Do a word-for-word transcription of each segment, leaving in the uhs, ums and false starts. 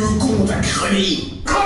un con, t'as crevé.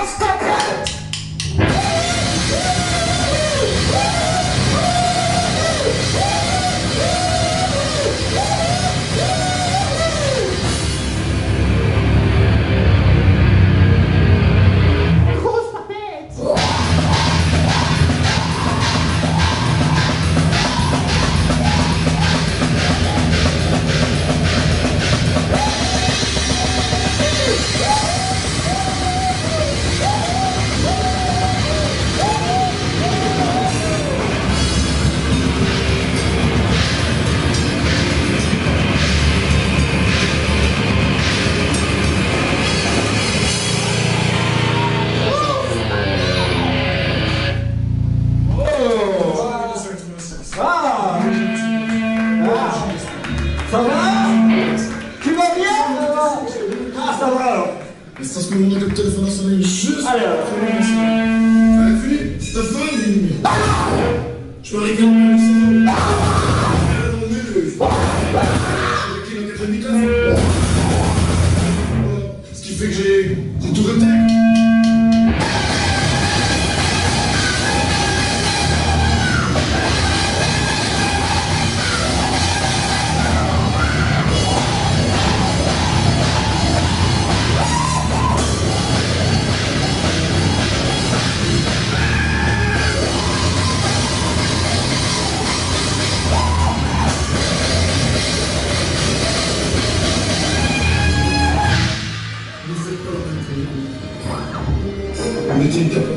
Ça va? Tu vas bien? Ah, ça va alors. C'est en ce moment que le téléphone a sonné juste. Allez, alors. Allez, Philippe, c'est ta femme, lui. Je peux réclamer le sang. Elle est dans le nez. Avec qui, dans quel demi-temps? Ce qui fait que j'ai une tour de tech. Mettez une capote.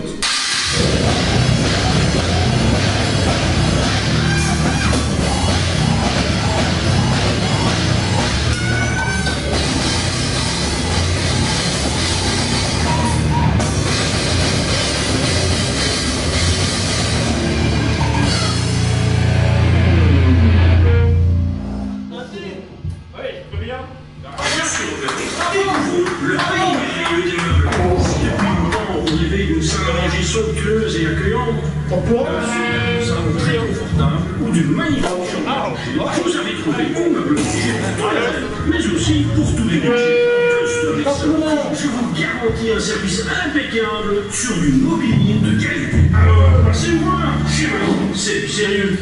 Somptueuse et accueillante, euh, ça va très confortable ou d'une magnifique chambre. Vous avez trouvé un meuble mais aussi pour tous les budgets. Je vous garantis un service impeccable sur du mobilier de qualité. Alors, passez-moi, chérie, c'est du sérieux.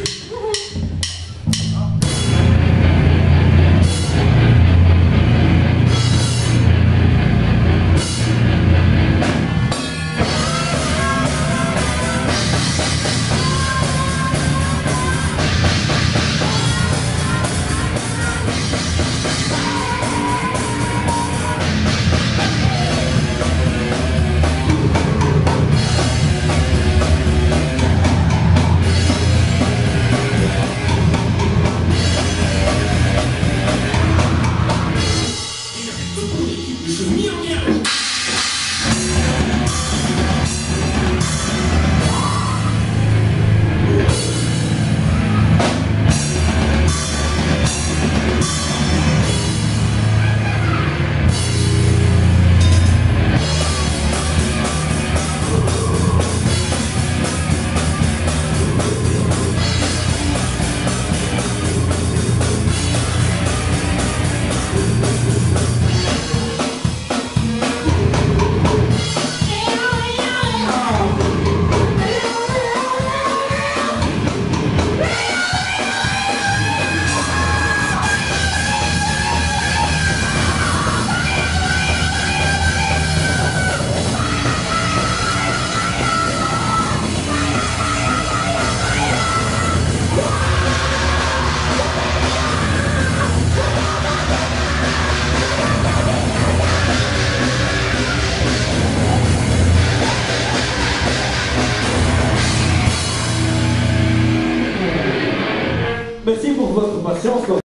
Merci pour votre patience.